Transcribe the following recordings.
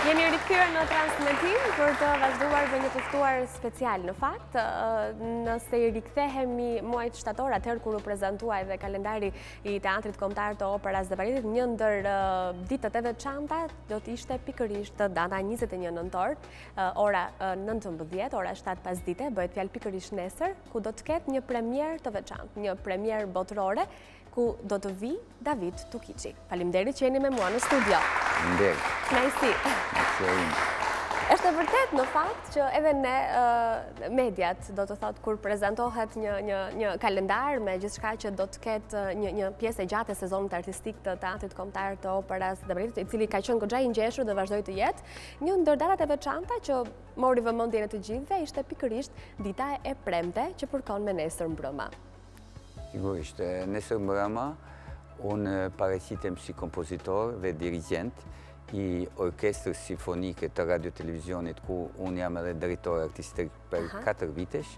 Jeni rikthyer në transmetim për të vazhduar me një të ftuar special. Në fakt, nëse i rikthehemi muajit shtator, atëherë kur u prezantua edhe kalendari i Teatrit Kombëtar të Operës dhe Baletit, një ndër ditët e veçanta do të ishte pikërisht data 21 nëntor, ora 19, ora 7 pasdite, bëhet fjalë pikërisht nesër, ku do të ketë një premierë të veçantë, një premierë botërore, ku do të vi David Tukici. Faleminderit që jeni me mua në studio. Faleminderit. Kënaqësi. Është e vërtet në fakt që edhe ne mediat, do të thotë, kur prezantohet një kalendar me gjithçka që do të ketë një pjesë e gjatë e sezonit artistik të Teatrit Kombëtar të Operës dhe Baletit, i cili ka qenë goxha i ngjeshur dhe vazhdoi të jetë, një ndër datat e veçanta që mori vëmendjen e të gjithëve ishte pikërisht dita e premte që përkon me nesër mbrëma. Sigurisht, nesër mbrëma, unë paraqitem si kompozitor dhe dirigjent i orkestrës simfonike të radio-televizionit, ku unë jam edhe drejtor artistik për 4 vitesh,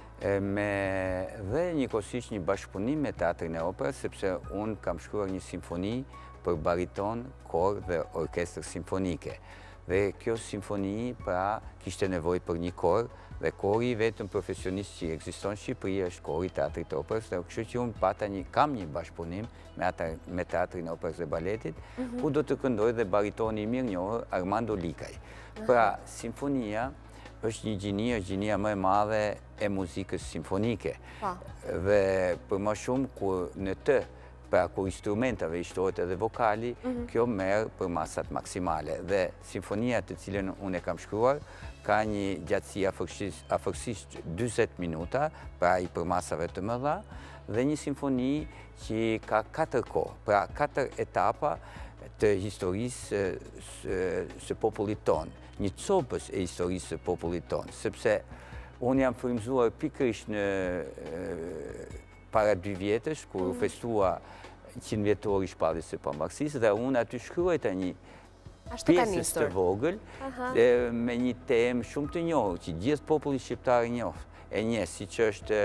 dhe njëkohësisht një bashkëpunim me Teatrin e Operës, sepse unë kam shkruar një simfoni për bariton, kor dhe orkestrë simfonike. Dhe kjo simfoni pra kishte nevojë për një kor, dhe kori vetëm profesionist që ekziston në Shqipëri është kori Teatrit të Operës, dhe kështu që unë kam një bashkëpunim me Teatrin e Operës dhe Baletit, ku do të këndoj dhe baritoni i mirënjohur Armando Likaj. Pra, simfonia është një gjinia më e madhe e muzikës simfonike. Dhe për më shumë kur në të, pra kur instrumentave i shtohet edhe vokali, kjo merr për masat maksimale. Dhe simfonia të cilën unë e kam shkruar, ka një gjatësi afërsisht 40 minuta, pra i për masave të mëdha, dhe një simfoni që ka 4 kohë, pra 4 etapa të historisë së popullit tonë, një copës e historisë së popullit tonë, sepse unë jam frymëzuar pikërisht në para 2 vjetësh, kur u festua 100 vjetori shpalljes së pavarësisë, dhe unë aty shkruaj tani pjesës të vogël, me një temë shumë të njohur, që gjithë populli shqiptar e njeh, siç është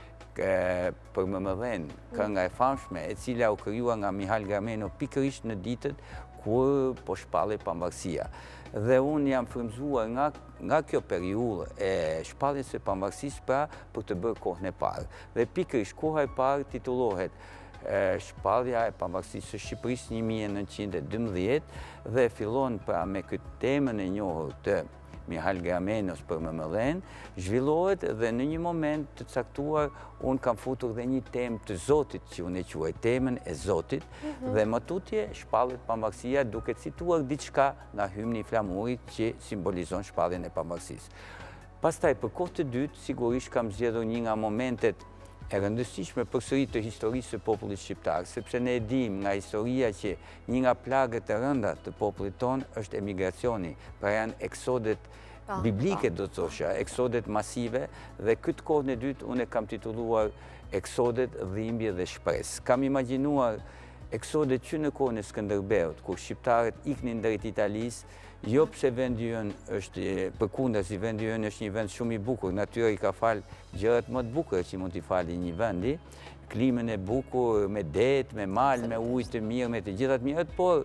për Merret, kënga e famshme, e cila u krijuar nga Mihal Grameno pikërisht në ditët kur po shpallej pavarësia. Dhe unë jam frymëzuar nga kjo periudhë e shpalljes së pavarësisë pra për të bërë kohën e parë. Dhe pikërisht koha e parë titullohet Shpallja e pavarësisë së Shqipërisë 1912 dhe fillon pra me këtë temën e njohur të Mihal Gramenos për Merret, zhvillohet dhe në një moment të caktuar unë kam futur dhe një temë të Zotit që unë e quaj temën e Zotit, dhe më tutje shpallet pavarësia duke cituar diçka nga hymni i flamurit që simbolizon shpalljen e pavarësisë. Pastaj për kohë të dytë sigurisht kam zgjedhur një nga momentet e rëndësishme përsëri të historisë së popullit shqiptar, sepse ne e dim nga historia që një nga plagët e rënda të popullit tonë është emigracioni, pra janë eksodet biblike, do të thosha, eksodet masive, dhe këtë kohën e dytë unë e kam titulluar eksodet, dhimbje dhe shpresë. Kam imagjinuar eksodet që në kohën e Skënderbeut, kur shqiptarët iknin drejt Italisë, jo pse vendi ynë është përkundër, si vendi ynë është një vend shumë i bukur, natyra i ka falë gjërat më të bukura që mund t'i fali një vendi, klimën e bukur, me det, me mal, me ujë të mirë, me të gjithat mirët, por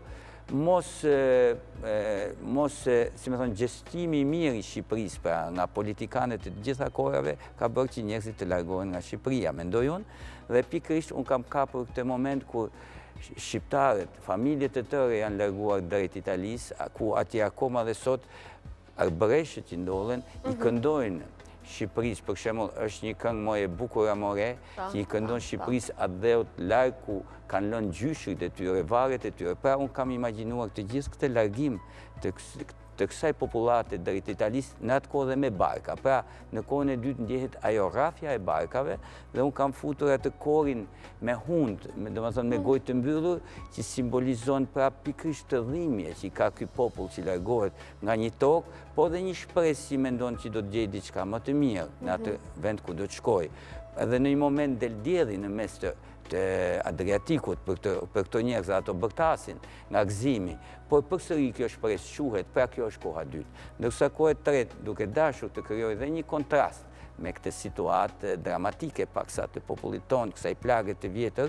mos, si me thonë, gjestimi i mirë i Shqipërisë, pra nga politikanët të gjitha kohërave, ka bërë që njerëzit të largohen nga Shqipëria, mendoj unë, dhe pikërisht unë kam kapur këtë moment kur shqiptarët, familjet të tëre janë larguar drejt Italisë, ku atje akoma dhe sot arbëreshët që ndodhen i këndojnë Shqipërisë, për shembull, është një këngë më e bukur amore, që i këndon Shqipërisë atë dheut larg ku kanë lënë gjyshrit e tyre, varet e tyre. Pra unë kam imagjinuar të gjithë këtë largim të kësaj popullate drejt Italisë në atë kohë dhe me barka. Pra, në kohën e dytë ndjehet ajo rrafja e barkave dhe unë kam futur atë korin me hundë, domethënë me gojë të mbyllur, që simbolizon pra pikërisht të dhimbje që ka ky popull që largohet nga një tokë, por dhe një shpresë që mendon që do të gjejë diçka më të mirë në atë vend ku do të shkojë. Edhe në një moment del dielli në mes të Adriatikut për këto njerëz, ato bërtasin nga gëzimi, por përsëri kjo shpresë quhet, pra kjo është koha dytë. Ndërsa koha e tretë, duke dashur të krijojë dhe një kontrast me këtë situatë dramatike paksa të popullit tonë, kësaj plagë të vjetër,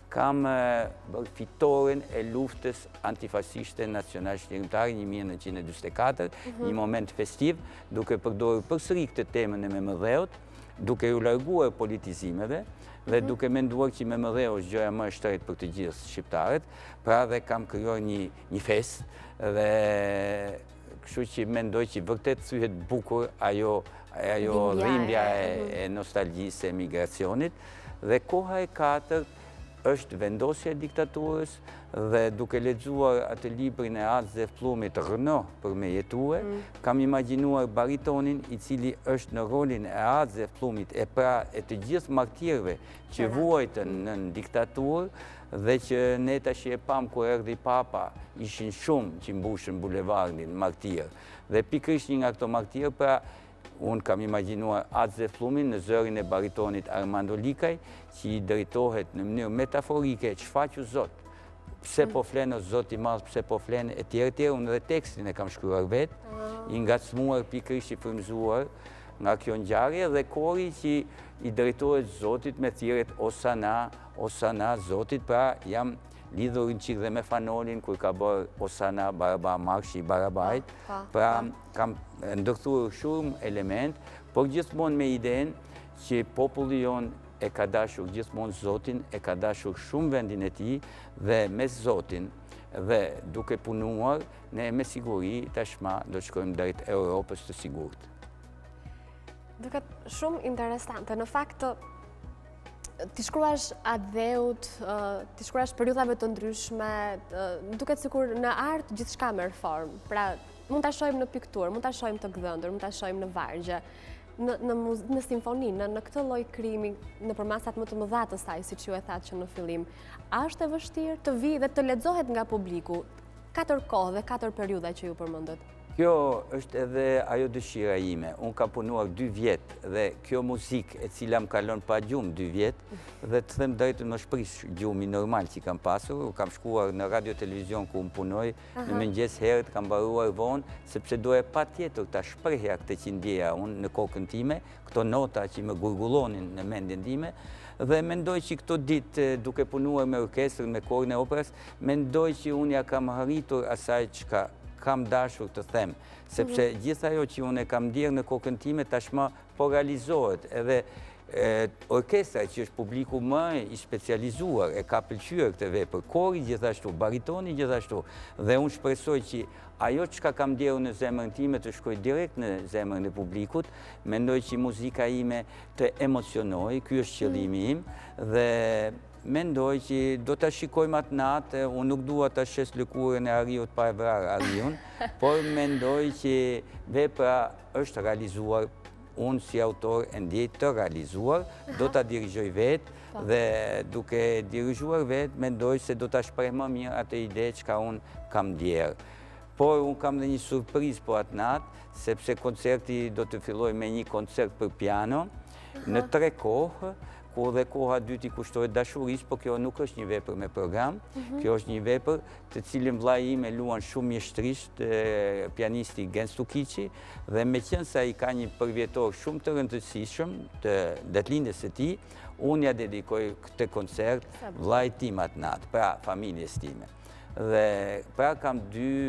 kam bërë fitoren e luftës antifasiste nacional shqirimtare 1944, një moment festiv, duke përdorur përsëri këtë temën e MMD-ut, duke u larguar politizimeve dhe duke menduar që MMD-u është gjëja më e shtrenjtë për të gjithë shqiptarët, pra dhe kam krijuar një fest dhe kështu që mendoj që vërtet thyhet bukur ajo dhimbja e nostalgjisë e emigracionit dhe koha e katërt është vendosja e diktaturës dhe duke lexuar atë librin e Atë Plumit Rëno për me jetue, kam imagjinuar baritonin i cili është në rolin e Atë Plumit e pra e të gjithë martirëve që vuajtën në diktaturë dhe që ne tash e pam kur erdhi Papa, ishin shumë që mbushën bulevardin martirë. Dhe pikërisht një nga këto martirë pra unë kam imagjinuar Atë Plumin në zërin e baritonit Armando Likaj, që i drejtohet në mënyrë metaforike, çfaqu Zot, pse po flenë o Zot i madh, pse po flenë e tjerë, unë dhe tekstin e kam shkruar vetë, i ngacmuar pikërisht i frymëzuar nga kjo ngjarje dhe kori që i drejtohet Zotit me thirrjet Osana Zotit, pra jam lidhur në qikë dhe me fanolin, kur ka bërë Osana Baraba Marshi Barabajt, pra kam ndërthurë shumë element, por gjithmonë me idenë që populli jonë e ka dashur gjithmonë Zotin, e ka dashur shumë vendin e tij dhe me Zotin dhe duke punuar, ne me siguri tashma do të shkojmë drejt Europës të sigurt. Duket shumë interesante. Në fakt, ti shkruash adheut, ti shkruash periudhave të ndryshme, duket sikur në art gjithçka merr formë. Pra, mund ta shohim në pikturë, mund ta shohim të gdhëndur, mund ta shohim në vargje, në simfoni, në këtë lloj krimi, nëpër masat më të mëdha të saj, siç ju e thatë që në fillim. A është e vështirë të vi dhe të lexohet nga publiku 4 kohë dhe 4 periudha që ju përmendët? Kjo është edhe ajo dëshira ime. Unë kam punuar 2 vjetë dhe kjo muzikë e cila më kalon pa gjumë 2 vjetë dhe të them drejtën më shprish gjumi normal që kam pasur. Kam shkuar në radio televizion ku më punoj, në mëngjes herët kam mbaruar vonë, sepse doja patjetër ta shprehja këtë që ndjeja unë në kokën time, këto nota që më gurgullonin në mendjen time. Dhe mendoj që këto ditë duke punuar me orkestrën, me korin e operës, mendoj që unë ja kam arritur asaj çka kam dashur të them, sepse gjithë ajo që unë e kam ndjerë në kokën time tashmë po realizohet, edhe orkestra që është publiku më i specializuar e ka pëlqyer këtë vepër, kori gjithashtu, baritoni gjithashtu, dhe unë shpresoj që ajo çka kam ndjerë në zemrën time të shkojë direkt në zemrën e publikut, mendoj që muzika ime të emocionoj, ky është qëllimi im dhe mendoj që do të shikojmë atë natë, unë nuk dua të shes lëkurën e Ariut pa e vrarë Ariun, por mendoj që vepra është realizuar, unë si autor e ndjej të realizuar, do të dirigjoj vetë dhe duke dirigjuar vetë, mendoj se do të shpreh më mirë atë ide që ka unë kam ndjerë. Por unë kam dhe një surprizë po atë natë, sepse koncerti do të filloj me një koncert për piano, në 3 kohë, ku dhe koha dytë i kushtohet dashurisë, po kjo nuk është një vepër me program, kjo është një vepër të cilin vllai im e luan shumë mjeshtrisht, pianisti David Tukici, dhe meqense ai ka një përvjetor shumë të rëndësishëm të datëlindjes së tij, unë ja dedikoj këtë koncert vllait tim atë natë, pra familjes time. Dhe pra kam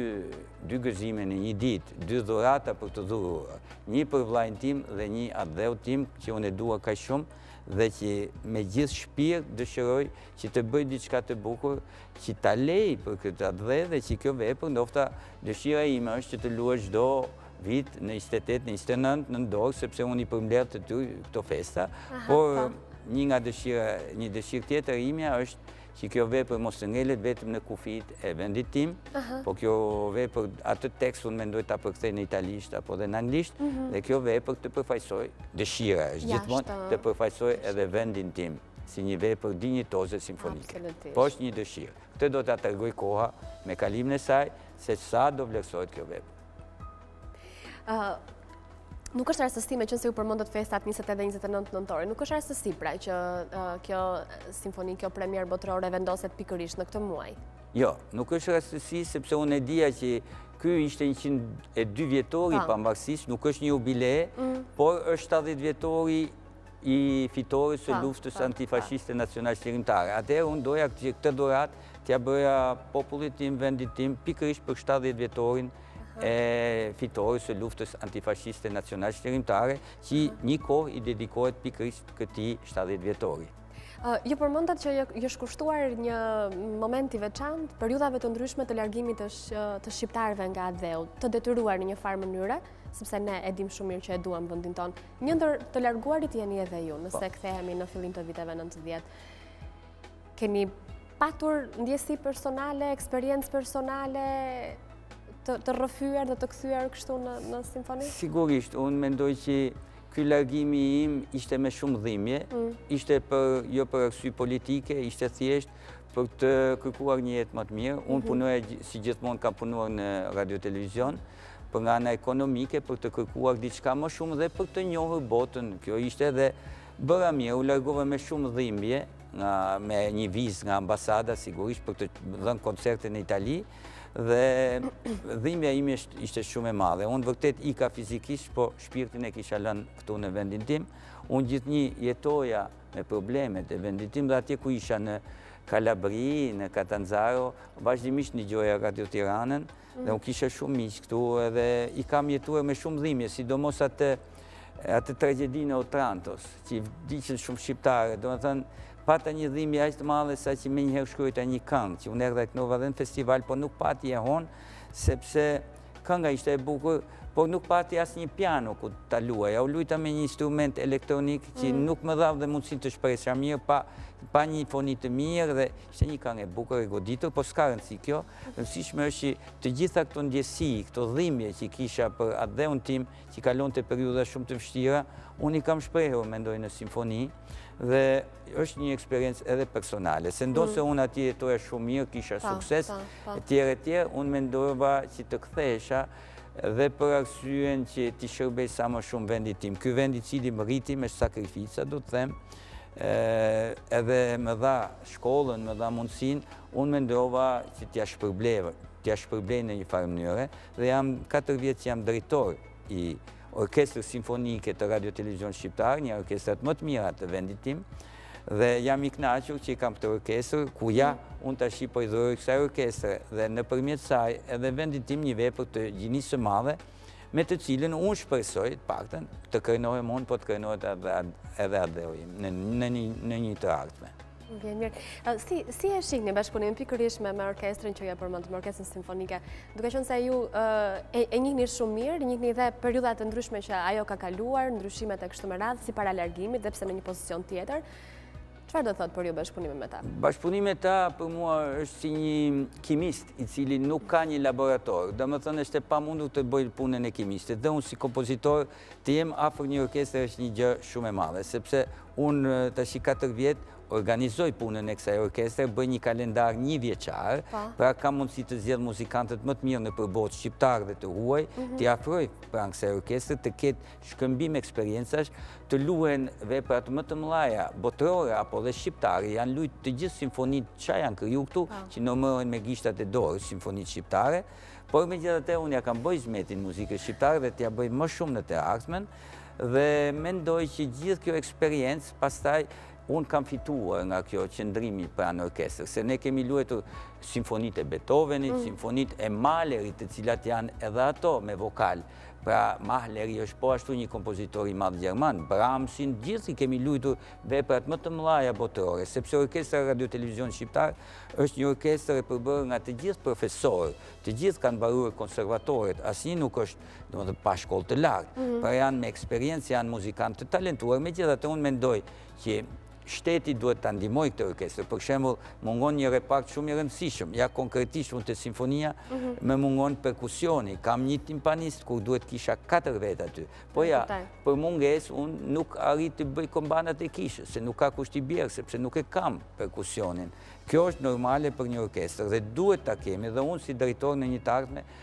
2 gëzime në një ditë, 2 dhurata për të dhuruar, një për vllain tim dhe një adheut tim që unë e dua kaq shumë, dhe që me gjithë shpirt dëshiroj që të bëj diçka të bukur, që ta lej për këtë adhe dhe që kjo vepër, ndofta dëshira ime është që të luaj çdo vit në 28, në 29 në Nentor, sepse unë i përmbledh të ty këto festa, por një dëshirë tjetër imja është që kjo vepër mos të ngelet vetëm në kufit e vendit tim, po kjo vepër, atë tekst unë mendoj ta përkthej në italisht apo dhe në anglisht, dhe kjo vepër të përfaqësoj, dëshira është gjithmonë të përfaqësoj edhe vendin tim, si një vepër dinjitoze simfonike. Po është një dëshirë. Këtë do ta tregoj koha me kalimin e saj, se sa do vlerësohet kjo vepër. Nuk është rastësi, me qënë se ju përmendët festat 20 dhe 29 nëntori, nuk është rastësi pra që kjo simfoni, kjo premier botërore vendoset pikërisht në këtë muaj? Jo, nuk është rastësi, sepse unë e dija që ky ishte 102 vjetori pavarësisht, nuk është një jubile, por është 70 vjetori i fitores së luftës antifashiste nacional shqirimtare. Atëherë unë doja që këtë dhuratë t'ja bëja popullit tim, vendit tim, pikërisht për 70 vjetorin e fitores së luftës antifashiste nacional shqirimtare, që një kohë i dedikohet pikërisht këtij 70 vjetori. Ju përmendat që ju kushtuar një moment i veçantë periudhave të ndryshme të largimit të shqiptarëve nga dheu, të detyruar në një farë mënyre, sepse ne e dim shumë mirë që e duam vendin tonë. Një ndër të larguarit jeni edhe ju, nëse kthehemi në fillim të viteve 90. Keni patur ndjesi personale, eksperiencë personale të rrëfyer dhe të kthyer kështu në simfoni? Sigurisht, unë mendoj që ky largimi im ishte me shumë dhimbje, ishte jo për arsye politike, ishte thjesht për të kërkuar një jetë më të mirë. Unë punoja si gjithmonë kam punuar në radio televizion, për nga ana ekonomike, për të kërkuar diçka më shumë dhe për të njohur botën. Kjo ishte dhe bëra mirë, u largova me shumë dhimbje, me një vizë nga ambasada, sigurisht, për të dhënë koncerte në Itali, dhe dhimbja ime ishte shumë e madhe. Unë vërtet ika fizikisht, po shpirtin e kisha lënë këtu në vendin tim. Unë gjithnjë jetoja me problemet e vendin tim dhe atje ku isha në Kalabri, në Catanzaro, vazhdimisht dëgjoja Radio Tiranën dhe unë kisha shumë miq këtu edhe i kam jetuar me shumë dhimbje, sidomos atë tragedinë e Otrantos, që vdiqën shumë shqiptarë, domethënë pata një dhimbje aq të madhe sa që më njëherë shkruajta një këngë, që unë erdha kënova dhe në festival, po nuk pati e hon, sepse kënga ishte e bukur, por nuk pati asnjë piano ku ta luaja. U luajta me një instrument elektronik që nuk më dha dhe mundësinë të shpresha mirë, pa një foni të mirë dhe ishte një këngë e bukur e goditur, po s'ka rëndësi kjo. Rëndësishme është që të gjitha këto ndjesi, këto dhimbje që kisha për atë dheun tim, që kalonte periudha shumë të vështira, unë i kam shprehur, mendoj, në simfoni. Dhe është një eksperiencë edhe personale. Se ndonse unë atje jetoja shumë mirë, kisha sukses, etj, unë mendova që të kthehesha dhe për arsyen që t'i shërbej sa më shumë vendit tim. Ky vend i cili më rriti me sakrifica, do të them, edhe më dha shkollën, më dha mundësinë, unë mendova që t'ja shpërblej në një farë mënyre, dhe jam 4 vjet që jam drejtor i Orkestrës Simfonike të Radio Televizion Shqiptar, një orkestrat më të mira të vendit tim, dhe jam i kënaqur që i kam këtë orkestër, ku unë tash po i dhuroj kësaj orkestre dhe nëpërmjet saj edhe vendit tim një vepër të gjinisë së madhe, me të cilën unë shpresoj të paktën të krenohem unë, po të krenohet edhe atë në një të ardhme. Vjen mirë. Si e shihni bashkëpunimin pikërisht me orkestrën që ja përmend, me orkestrën simfonike, duke qenë se ju e njihni shumë mirë, njihni dhe periudha të ndryshme që ajo ka kaluar, ndryshimet e kështu me radhë, si para largimit dhe pse në një pozicion tjetër. Çfarë do thotë për ju bashkëpunimi me ta? Bashkëpunimi me ta për mua është si një kimist i cili nuk ka një laborator. Domethënë është e pamundur të bëj punën e kimistit. Dhe unë si kompozitor të jem afër një orkestre është një gjë shumë e madhe, sepse unë tash 4 vjet organizoj punën e kësaj orkestre, bëj një kalendar 1 vjeçar, pra kam mundësi të zgjedh muzikantët më të mirë në përballë shqiptar dhe të huaj, t'i afroj pranë kësaj orkestre, të ketë shkëmbim eksperiencash, të luhen veprat më të mëdha botërore apo dhe shqiptare, janë luajtur të gjithë simfonitë që janë krijuar këtu, që numërohen me gishtat e dorës, simfonitë shqiptare, por megjithatë unë ja kam bëj zmetin muzikës shqiptare dhe t'ja bëj më shumë në të ardhmen, dhe mendoj që gjithë kjo eksperiencë pastaj unë kam fituar nga kjo qëndrimi pranë orkestrës, se ne kemi luajtur simfonitë e Beethovenit, simfonitë e Mahlerit, të cilat janë edhe ato me vokal. Pra Mahleri është po ashtu një kompozitor i madh gjerman, Brahmsin, gjithë i kemi luajtur veprat më të mëdha botërore, sepse orkestra Radio Televizion Shqiptar është një orkestër e përbërë nga të gjithë profesorë, të gjithë kanë mbaruar konservatoret, asnjë nuk është, domethënë, pa shkollë të lartë, pra janë me eksperiencë, janë muzikantë të talentuar. Megjithatë unë mendoj që shteti duhet ta ndihmojë këtë orkestër. Për shembull, mungon një repart shumë i rëndësishëm. Ja konkretisht unë te simfonia më mungon perkusioni. Kam një timpanist kur duhet kisha 4 vet aty. Po ja, për mungesë unë nuk arrit të bëj kombandat e kishës, se nuk ka kusht i bjerë, sepse nuk e kam perkusionin. Kjo është normale për një orkestër dhe duhet ta kemi, dhe unë si drejtor në një të ardhme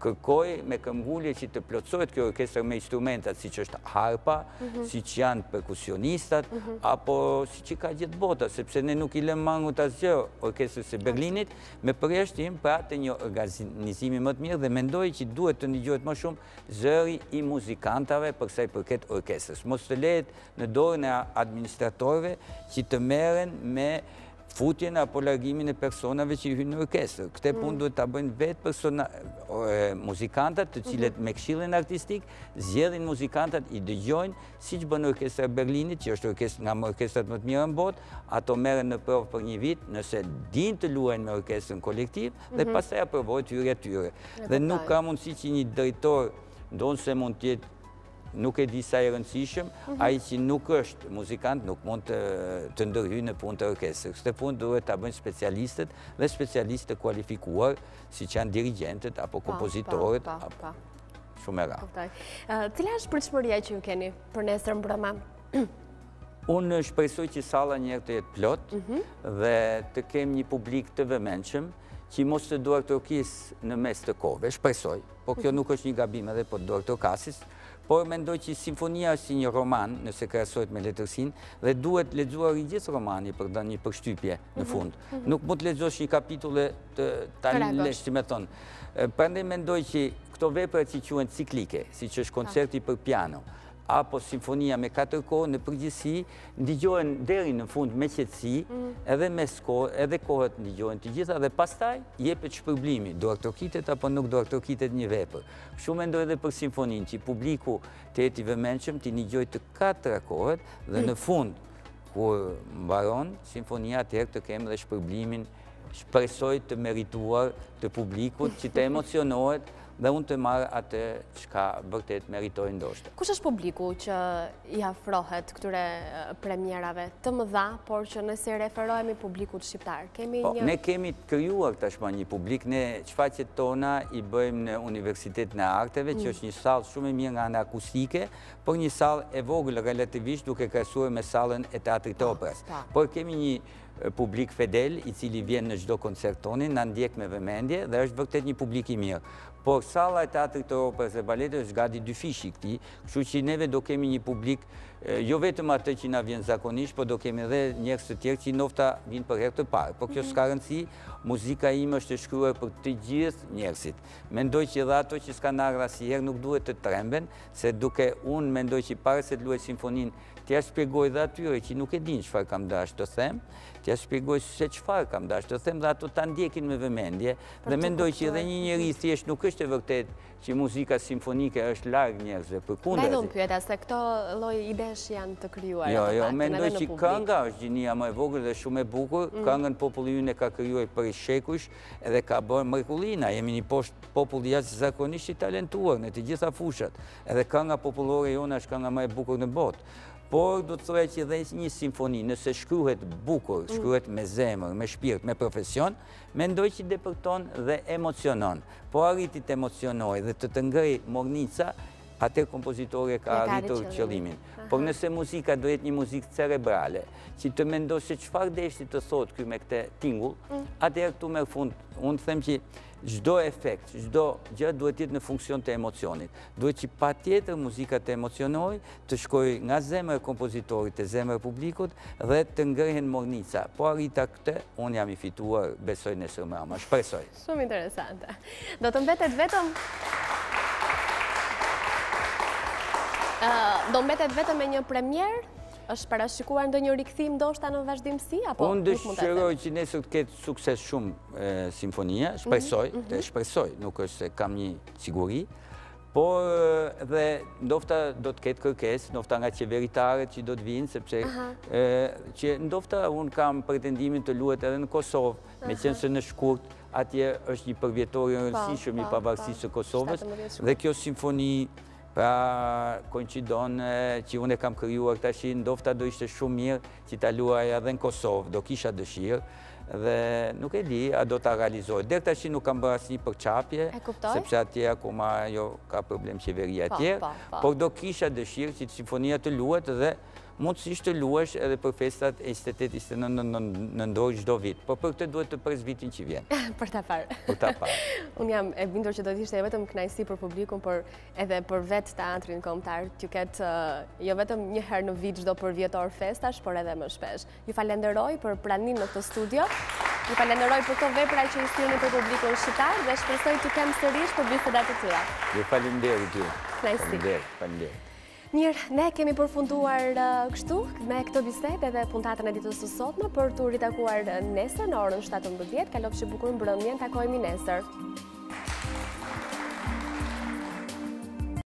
kërkoj me këmbgulje që të plotësohet kjo orkestër me instrumentat si që është harpa, si që janë perkusionistat, apo si që ka gjithë bota, sepse ne nuk I lëm mangut asgjë orkestrës së Berlinit, me përjashtim pra të një organizimi më të mirë dhe mendoj që duhet të ndigjohet më shumë zëri I muzikantave për sa I përket orkestrës. Mos të lehet në dorën e administratorëve që të merren me futjen apo largimin e personave që I hynë në orkestër. Këtë punë duhet ta bëjnë vetë muzikantat të cilët me këshillin artistik zgjedhin muzikantat I dëgjojnë siç bën orkestra e Berlinit, që është nga orkestrat më të mira në botë, ato merren në provë për një vit, nëse dinë të luajnë me orkestrën kolektiv dhe pastaj aprovohet hyrja e tyre. Dhe nuk ka mundësi që një drejtor ndonse mund të jetë nuk e di sa I rëndësishëm, ai që nuk është muzikant nuk mund të ndërhyjë në punë të orkestrës. Këtë punë duhet ta bëjnë specialistët dhe specialistë të kualifikuar, siç janë dirigjentët apo kompozitorët, shumë e rrallë. Cila është pritshmëria që ju keni për nesër mbrëma? Unë shpresoj që salla një herë të jetë plot dhe të kemi një publik të vëmendshëm, që mos të duartërokisë në mes të kohëve, shpresoj, po kjo nuk është një gabim edhe po duartërokasis, por mendoj që simfonia është si një roman, nëse krahasohet me letërsinë, dhe duhet lexuar I gjithë romani për të dhënë një përshtypje në fund. Nuk mund të lexosh një kapitull të talesh, si më thon. Prandaj mendoj që këto vepra që quhen ciklike, siç është koncerti për piano, apo simfonia me 4 kohë në përgjithësi ndigjohen deri në fund me qetësi, edhe mes kohë, edhe kohët ndigjohen të gjitha dhe pastaj jepet shpërblimi, duartrokitet apo nuk duartrokitet një vepër. Kështu mendoj edhe për simfoninë, që publiku të jetë I vëmendshëm, të ndigjojë të 4 kohët dhe në fund kur mbaron simfonia atëherë të kemë dhe shpërblimin, shpresoj të merituar të publikut që të emocionohet dhe unë të marrë atë çka vërtet meritoj ndoshta. Kush është publiku që I afrohet këtyre premierave të mëdha, por që nëse referohemi publikut shqiptar? Ne kemi të krijuar tashmë një publik, ne shfaqjet tona I bëjmë në Universitetin e Arteve, që është një sallë shumë e mirë nga ana akustike, por një sallë e vogël relativisht duke krahasuar me sallën e Teatrit të Operës. Por kemi një publik fedel I cili vjen në çdo koncert tonë, na ndjek me vëmendje dhe është vërtet një publik I mirë. Por salla e Teatrit të Operës dhe Baletit është gati 2 fish I këtij, kështu që neve do kemi një publik, jo vetëm atë që na vjen zakonisht, por do kemi edhe njerëz të tjerë që nofta vinë për herë të parë. Por kjo s'ka rëndësi, muzika ime është e shkruar për të gjithë njerëzit. Mendoj që edhe ato që s'kan ardhur asnjëherë nuk duhet të tremben, se duke unë mendoj që para se të luaj simfoninë, t'ja shpjegoj dhe atyre që nuk e din çfarë kam dashur të them, t'ja shpjegoj se çfarë kam dashur të them dhe ato ta ndjekin me vëmendje dhe mendoj që edhe një njeri thjesht nuk është e vërtet që muzika simfonike është larg njerëzve, përkundër. Ne do pyeta se këto lloj idesh janë të krijuara. Jo, mendoj që kënga është gjinia më e vogël dhe shumë e bukur. Këngën populli ynë ka krijuar për shekuj edhe ka bërë mrekullina. Jemi një popull jashtëzakonisht I talentuar në të gjitha fushat. Edhe kënga popullore jone është kënga më e bukur në botë. Por do të thoya që dhe një simfoni, nëse shkruhet bukur, shkruhet me zemër, me shpirt, me profesion, mendoj që depërton dhe emocionon. Po arriti të emocionoj dhe të ngrej mornica, atë kompozitori ka arritur qëllimin. Por nëse muzika do jetë një muzikë cerebrale, që të mendosh se çfarë deshti të thotë ky me këtë tingull, atëherë këtu merr fund. Unë them që çdo efekt, çdo gjë duhet të jetë në funksion të emocionit. Duhet që patjetër muzika të emocionojë, të shkojë nga zemra e kompozitorit te zemra e publikut dhe të ngrehen mornica. Po arrita këtë, unë jam I fituar, besoj nesër mbrëma, shpresoj. Shumë interesante. Do të mbetet vetëm me një premier? Është parashikuar ndonjë rikthim ndoshta në vazhdimsi apo unë dëshiroj që nesër të ketë sukses shumë simfonia, shpresoj, nuk është se kam një siguri, por dhe ndofta do të ketë kërkesë, ndofta nga qeveritarët që do të vinë, sepse që ndofta unë kam pretendimin të luhet edhe në Kosovë, me qenë se në shkurt atje është një përvjetor I rëndësishëm I pavarësisë së Kosovës dhe kjo simfoni pra koincidon që unë e kam krijuar tash, ndofta do ishte shumë mirë që ta luaja edhe në Kosovë, do kisha dëshirë dhe nuk e di, a do ta realizoj. Deri tash nuk kam bërë asnjë përçapje, sepse atje akoma ka problem qeveria atje, por do kisha dëshirë që simfonia të luhet dhe mundësisht të luash edhe për festat 28-29 nëntor çdo vit, por për këtë duhet të pres vitin që vjen. Për ta parë. Për ta parë. Unë jam e bindur që do të ishte vetëm kënaqësi për publikun, por edhe për vetë teatrin kombëtar, që ketë jo vetëm një herë në vit çdo përvjetor festash, por edhe më shpesh. Ju falenderoj për pranimin në këtë studio. Ju falenderoj për këto vepra që i sjellni për publikun shqiptar dhe shpresoj të kem sërish për bisedat e tilla. Ju falenderoj ju. Kënaqësi. Faleminderit. Mirë, ne kemi përfunduar kështu me këtë bisedë edhe puntatën e ditës së sotme për të ritakuar nesër në orën 17. Kalofshi bukur mbrëmjen, takohemi nesër.